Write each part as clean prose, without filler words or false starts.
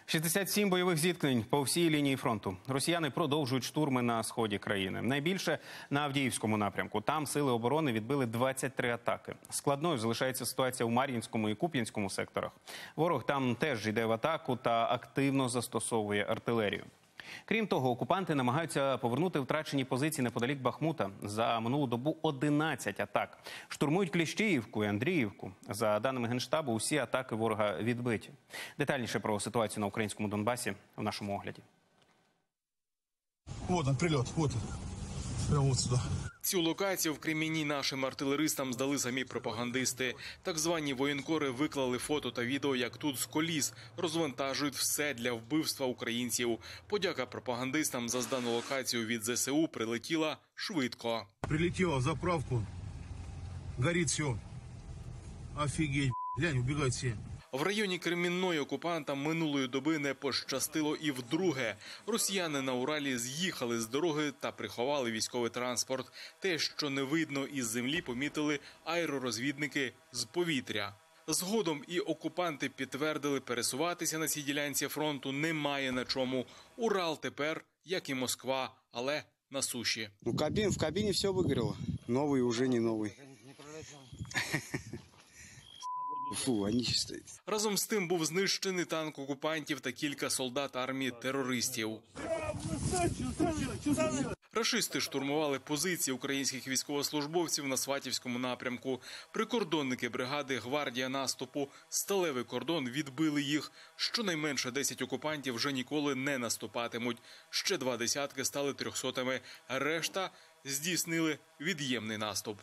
67 бойових зіткнень по всій лінії фронту. Росіяни продовжують штурми на сході країни. Найбільше на Авдіївському напрямку. Там сили оборони відбили 23 атаки. Складною залишається ситуація у Мар'їнському і Куп'янському секторах. Ворог там теж йде в атаку та активно застосовує артилерію. Крім того, окупанти намагаються повернути втрачені позиції неподалік Бахмута. За минулу добу 11 атак. Штурмують Кліщіївку і Андріївку. За даними Генштабу, усі атаки ворога відбиті. Детальніше про ситуацію на українському Донбасі у нашому огляді. Вот он, прильот, вот он. Прямо вот сюда. Цю локацію в Кремінні нашим артилеристам здали самі пропагандисти. Так звані воєнкори виклали фото та відео, як тут з коліс розвантажують все для вбивства українців. Подяка пропагандистам за здану локацію від ЗСУ прилетіла швидко. Прилетела в заправку, горит все. Офигеть, глянь, убегают все. В районі Кремінної окупантам минулої доби не пощастило і вдруге. Росіяни на Уралі з'їхали з дороги та приховали військовий транспорт. Те, що не видно із землі, помітили аеророзвідники з повітря. Згодом і окупанти підтвердили, пересуватися на цій ділянці фронту немає на чому. Урал тепер, як і Москва, але на суші. В кабине все выгорело. Новый уже не новый. Фу, вони ще стоять. Разом з тим був знищений танк окупантів та кілька солдат армії терористів. Рашисти штурмували позиції українських військовослужбовців на Сватівському напрямку. Прикордонники бригади «Гвардія наступу» сталевий кордон відбили їх. Щонайменше 10 окупантів вже ніколи не наступатимуть. Ще 2 десятки стали 300-ми. Решта здійснили від'ємний наступ.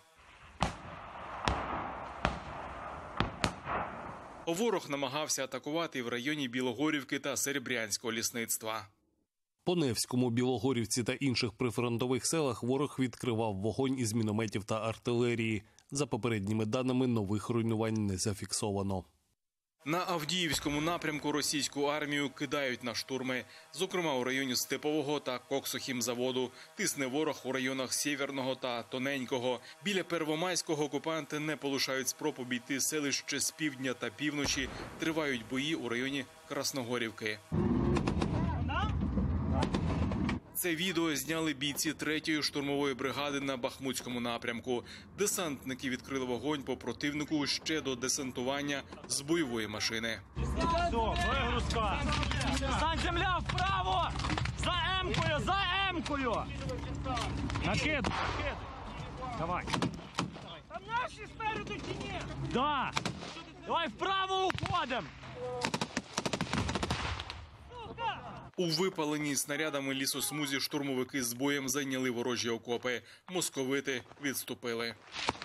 Ворог намагався атакувати і в районі Білогорівки та Серебрянського лісництва. По Невському, Білогорівці та інших прифронтових селах ворог відкривав вогонь із мінометів та артилерії. За попередніми даними, нових руйнувань не зафіксовано. На Авдіївському напрямку російську армію кидають на штурми. Зокрема, у районі Степового та Коксохімзаводу. Тисне ворог у районах Сєвєрного та Тоненького. Біля Первомайського окупанти не полишають спроб обійти селище з півдня та півночі. Тривають бої у районі Красногорівки. Це відео зняли бійці 3-ї штурмової бригади на Бахмутському напрямку. Десантники відкрили вогонь по противнику ще до десантування з бойової машини. Все, вигрузка. Десант, земля, вправо! За М-кою, за М-кою! Накид, накид. Давай. Там наші спереду чи ні? Да. Давай вправо уходимо. У випаленій снарядами лісосмузі штурмовики з боєм зайняли ворожі окопи. Московити відступили.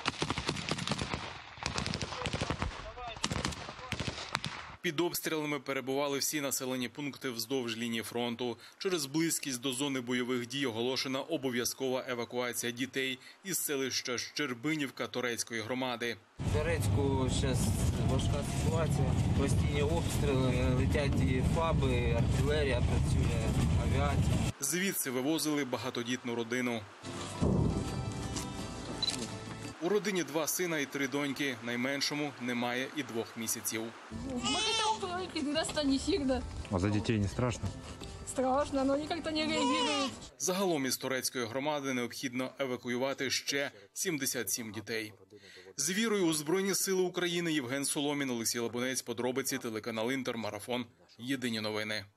Під обстрілами перебували всі населені пункти вздовж лінії фронту. Через близькість до зони бойових дій оголошена обов'язкова евакуація дітей із селища Щербинівка Торецької громади. В Торецьку зараз важка ситуація. Постійні обстріли, летять і ФАБи, артилерія працює, авіація. Звідси вивозили багатодітну родину. У родині 2 сина і 3 доньки. Найменшому немає і 2 місяців. А за дітей не страшно? Страшно, но они как-то не реагируют. Загалом із Торецької громади необхідно евакуювати ще 77 дітей. З вірою у Збройні сили України. Євген Соломін, Олексій Лабунець. Подробиці, телеканал Інтер, Марафон. Єдині новини.